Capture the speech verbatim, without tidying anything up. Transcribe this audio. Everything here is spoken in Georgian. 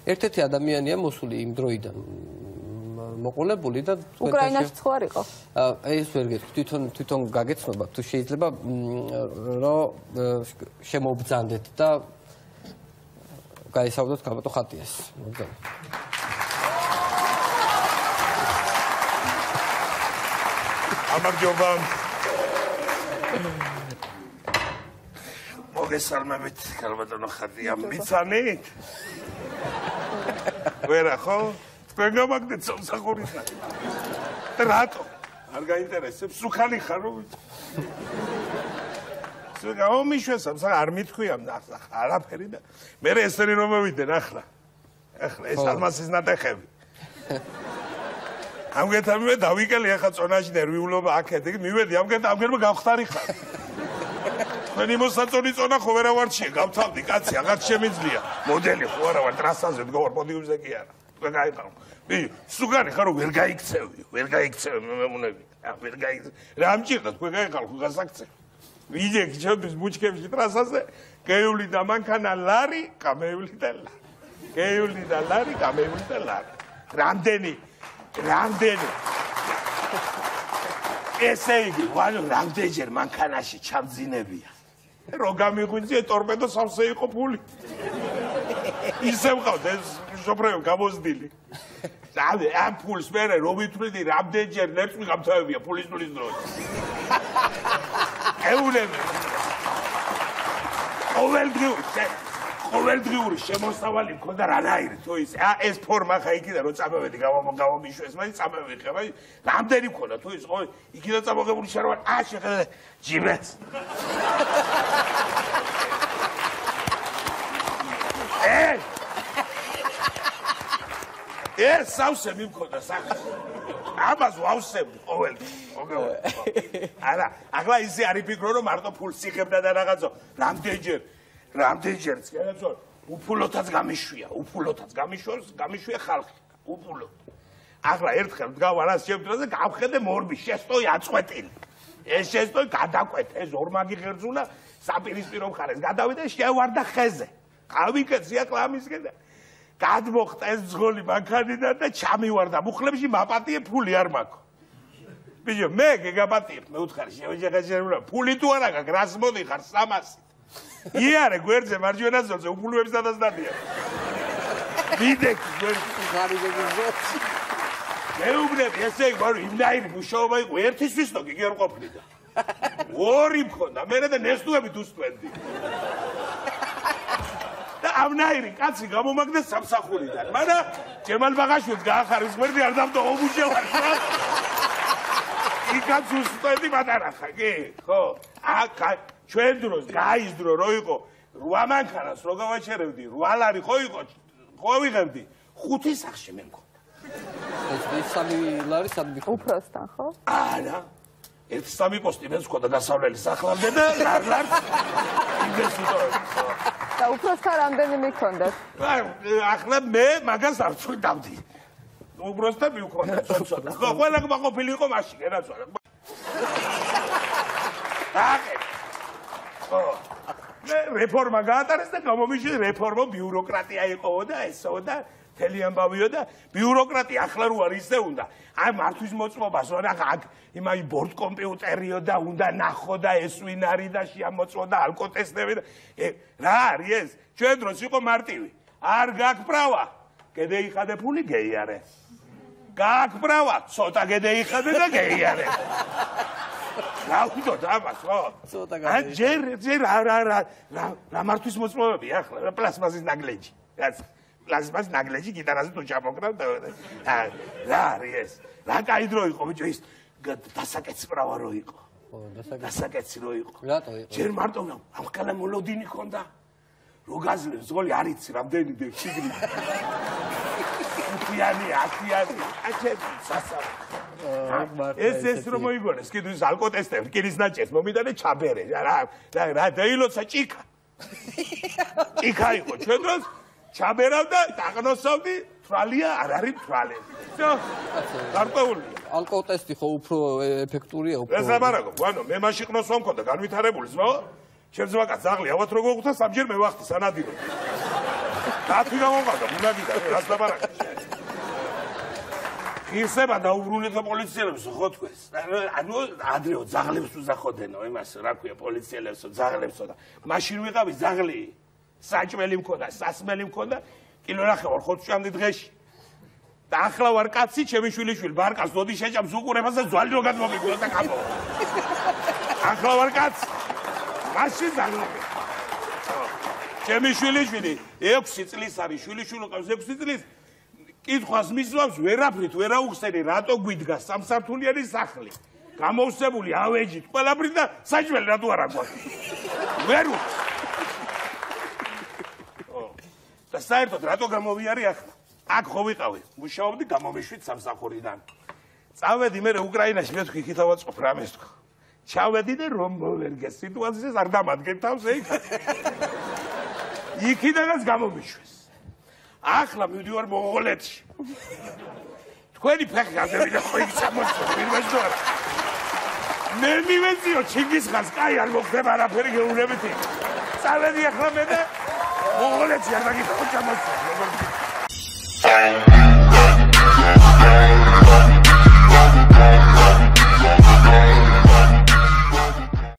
ერთ-ერთი ადამიანია მოსული იმ დროიდან მოყოლებული და უკრაინაში ხო არ იყო? ეს ვერ გეტყვი, თვითონ თვითონ გაგეცნობა, თუ შეიძლება რომ შემოვბრძანდეთ და გაესაუბროთ კაბატო ხატიას. გამარჯობა. მოგესალმებით, კაბატონო ხატია, მიცანით? ვერა ხო? თქვენ გამაგდეთ სამსახურისა. რატო? არ გაინტერესებს? სუქანი ხარ რომ სუქა მომიშვეს სამსახ არ მithქვია არაფერი და მე ესენი რომ მოვიდენ ახლა. ახლა ეს ალმასის ნატეხები. ამგეთან მე დავიკელი ახლა წონაში ნერვიულობა აქეთ, მივედი ამგეთ ამგერმა გავხტარი ხარ. თქვენი მოსაწონი წონა ხო ვერა ვარჩიე, გავთავდი კაცი, აღარ შემიძლია. მოდელი ხო არა ვარ ტრასაზე დგავარ პოდიუმზე კი არა. თქვენ გაიყავ. მე სუგარი ხარ რომ ვერ გაიქცევი, ვერ გაიქცევი მემუნები. ვერ გაიქცევი. რა ამჭირდა თქვენ გაიყავ ხო გასაქცევი. ვიძეკი ჩემთვის ბუჩქებში ტრასაზე, გეიული და მანქანა ლარი, გამეიული და ლარი. გეიული და ლარი, გამეიული და ლარი. რამდენი რამდენი ესე იგი, ვანო რამდენჯერ მანქანაში ჩამძინებია. რო გამიღვიძე ტორპედო სავსე იყო ფული. ისე ვყავდა ეს შოფრები გამოზდილი. დავე ამ ფულს მერე რო ვითვლიდი რამდენჯერ ნერწმი გამთავებია ფულის ნულის დროს. ეულები. ყოველდღიური ყოველდღიური შემოსავალი მქონდა რანაირი თუ ის ეს ფორმა ხა იქიდან რო წამოვედი გამომიშვეს მაინც წამოვიღე მაინც რამდენი მქონდა თუ ის ხო იქიდან წამოღებული შარვა ა შეხედე ჯიბეს ე ეს სავსე მიმქონდა სახე ამას ვავსებდი ყოველდღე მოგევა არა ახლა ისე არ იფიქრო რომ მარტო ფულს იხებდა და რაღაცო რამდენჯერ რამდენჯერაც კაცო უფულოთაც გამიშვია უფულოთაც გამიშვოს გამიშვია ხალხი უფულოდ ახლა ერთხელ დგავ არას შემთხვევაზე გავხედე მორბი შეստოი აწყვეტილი ეს შეստოი გადაკვეთ ეს ორმაგი ღერძულა საპირისპირო მხარეს გადავიდა შევარდა ხეზე ყავიკეცია კლამისკენ და გადმოხტა ეს ძღოლი მანქანიდან და ჩამივარდა მუხლებში მაპატიე ფული არ მაქვს ბიჭო მე გეგაპატიებ მე უთხარი შევეჯახა ფული თუ არა გაქვს რას მოდიხარ სამასი იარე გვერდზე მარჯვენა ზოლზე უფულოებს დადასდადია. ვიდექი გვერდზე გარიგები ზოთი. მეუბნები ესე იგი ვარ იმდაირი მუშაობა იყო ერთისთვის თო კი არ ყოფნიდა. ორი მქონდა მერე და ნესტუებით უსტვენდი. და ამნაირი კაცი გამომაგდეს სამსახურიდან. მაგრამ ჯემალ ბაღაშვილს გაახარეს გვერდი არ დამტოვო მუშაობა. იქაც უსტვენდი მატარახა კი ხო? აქ ჩვენ დროს გაიზდრო რო იყო რვა მანქანას რო გავაჩერებდი რვა ლარი ხო იყო ხო ვიღებდი ხუთი სახში მე მქონდა ეს სამი ლარი სად მიქონდა უფროსთან ხო არა ერთ სამი პოსტი მე მქონდა გასავლელი სახლამდე და ლარ იმეს უთო და უფროსთან რამდენი მიქონდა ახლა მე მაგას არ ვწვდავდი უფროსთან მიქონდა ცოტა ხო ყველა გაყოფილი იყო მაშინ ერაცვა აყე რეფორმა გაატარეს და გამომიშვეს რეფორმა ბიუროკრატია იყო და ესო და მთელი ამბავიო და ბიუროკრატია ახლა რო არის ისე უნდა აი მართვის მოწმობას რა აქ იმაი ბორდ კომპიუტერიო და უნდა ნახო და ეს ვინ არის და შეამოწმო და ალკოტესტები და რა არის ეს ჩვენ დროს იყო მარტივი არ გაკპრავა გედეიხადე ფული გეიარე გაკპრავა ცოტა გედეიხადე და გეიარე რა ვიდოდ ამას ხო? ცოტა გაიგე. ჯერ ჯერ რა რა რა მართვის მოწმობები ახლა პლასმასის ნაგლეჯი. რაც პლასმას ნაგლეჯი გიტარაზე თუ ჩამოკრავ და რა არის ეს? რა კაი დრო იყო ბიჭო ის დასაკეცი პრავა რო იყო. ხო, დასაკეცი. დასაკეცი რო იყო. რატო იყო? ჯერ მარტო ამხანა მოლოდინი ხონდა. რო გაზლებს ზღოლი არ იცი რამდენი და შიგნი. იანი ათიანი აჩე სასა ეს ეს რომ მოიგონეს კიდე ის ალკოტესტები კიდის ნაჭერს მომიდანე ჩაბერე რა რა რა დაილოცა ჭიქა ჭიქა იყო ჩვენ დროს ჩაბერავ და დაღნოსავდი თვალია არ არის თვალები всё გარკვეული ალკოტესტი ხო უფრო ეფექტურია უფრო ეს აბარაგო ვანო მე მაშინ ყნოსვა მქონდა განვითარებული ზმო ჩემს ვაკაც ძაღლი ავათ როგორ გუთა სამჯერ მე ვახტი სანადირო რათი გამოვყავდა ბუნაგიდან რას ლაპარაკობ ისება დაუბრუნეთ პოლიციელებს ხო თქვენს ანუ ადრეო ძაღლებს უზახოდენო იმას რა ქვია პოლიციელებსო ძაღლებსო და მაშინ ვიყავი ძაღლი საჭმელი მქონდა სასმელი მქონდა კილო ნახევარ ხუთშაბათი დღეში და ახლა ვარ კაცი ჩემი შვილიშვილი ბარკას დოდი შეჭამს უყურებას და ძვალი რო გადმომიგულოს და კაპო ახლა ვარ კაცი მაშინ ძაღლები ჩემი შვილიშვილი ექვსი წლის არის შვილიშვილი ყავს ექვსი წლის კითხვას მისვამს ვერაფრით ვერ აუხსენი რატო გვიდგა სამსართულიანი სახლი გამოვსებული ავეჯით ყველაფრით და საჭმელი რატო არ აგვაქვს ვერ და საერთოდ რატო გამოვიარე ახლა აქ ხო ვიყავი მუშაობდი გამომიშვით სამსახურიდან წავედი მე უკრაინაში მე თქვი ქითა ვაწყობ რამეს თქვა ჩავედი და რომ მოვერგეს სიტუაციას არ დამადგენ თავს ეგ იქიდანაც გამომიშვეს ახლა მივდივარ მონღოლეთში თქვენი ფეხი გაგევიდა ხო იქ სამოსო პირველ ჯერ მე მივეციო ჩინგისხანს კაი არ მოხდება არაფერი გეუბნებით წავედი ახლა მე და მონღოლეთში არ დაგიხო ჩამოსო